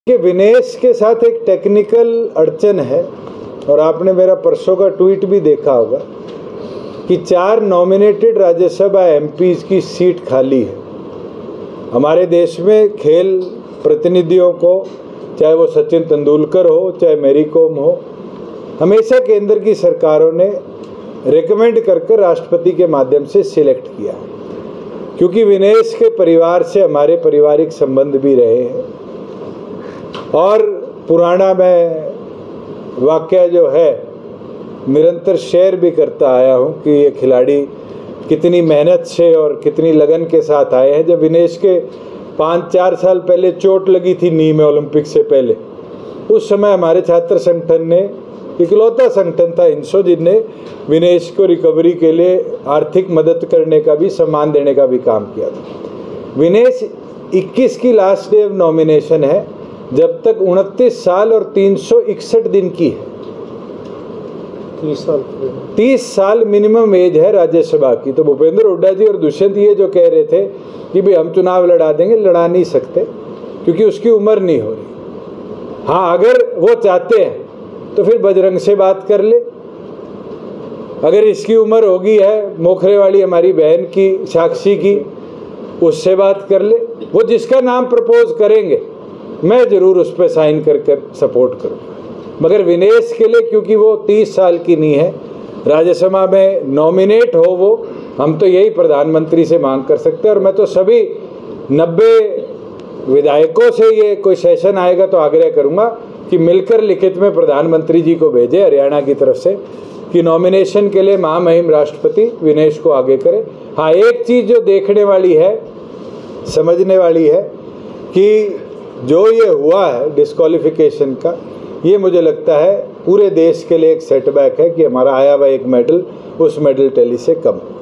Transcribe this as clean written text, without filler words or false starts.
कि विनेश के साथ एक टेक्निकल अड़चन है, और आपने मेरा परसों का ट्वीट भी देखा होगा कि 4 नॉमिनेटेड राज्यसभा एमपीज की सीट खाली है। हमारे देश में खेल प्रतिनिधियों को, चाहे वो सचिन तेंदुलकर हो, चाहे मैरी कॉम हो, हमेशा केंद्र की सरकारों ने रिकमेंड करके राष्ट्रपति के माध्यम से सिलेक्ट किया, क्योंकि विनेश के परिवार से हमारे पारिवारिक संबंध भी रहे हैं। और पुराना मैं वाकया जो है निरंतर शेयर भी करता आया हूं कि ये खिलाड़ी कितनी मेहनत से और कितनी लगन के साथ आए हैं। जब विनेश के 5-4 साल पहले चोट लगी थी नी में ओलंपिक से पहले, उस समय हमारे छात्र संगठन ने, इकलौता संगठन था इंसो, जिनने विनेश को रिकवरी के लिए आर्थिक मदद करने का भी, सम्मान देने का भी काम किया था। विनेश 21 की लास्ट डे ऑफ नॉमिनेशन है, जब तक 29 साल और 361 दिन की है। 30 साल मिनिमम एज है राज्यसभा की। तो भूपेंद्र हुड्डा जी और दुष्यंत ये जो कह रहे थे कि भाई हम चुनाव लड़ा देंगे, लड़ा नहीं सकते, क्योंकि उसकी उम्र नहीं हो रही। हाँ, अगर वो चाहते हैं तो फिर बजरंग से बात कर ले। अगर इसकी उम्र होगी है, मोखरे वाली हमारी बहन की, साक्षी की, उससे बात कर ले। वो जिसका नाम प्रपोज करेंगे मैं ज़रूर उस पर साइन कर सपोर्ट करूँगा। मगर विनेश के लिए, क्योंकि वो 30 साल की नहीं है, राज्यसभा में नॉमिनेट हो वो, हम तो यही प्रधानमंत्री से मांग कर सकते हैं। और मैं तो सभी 90 विधायकों से, ये कोई सेशन आएगा तो आग्रह करूँगा कि मिलकर लिखित में प्रधानमंत्री जी को भेजे हरियाणा की तरफ से कि नॉमिनेशन के लिए महामहिम राष्ट्रपति विनेश को आगे करें। हाँ, एक चीज़ जो देखने वाली है, समझने वाली है कि जो ये हुआ है डिस्क्वालिफिकेशन का, ये मुझे लगता है पूरे देश के लिए एक सेटबैक है कि हमारा आया हुआ एक मेडल उस मेडल टैली से कम।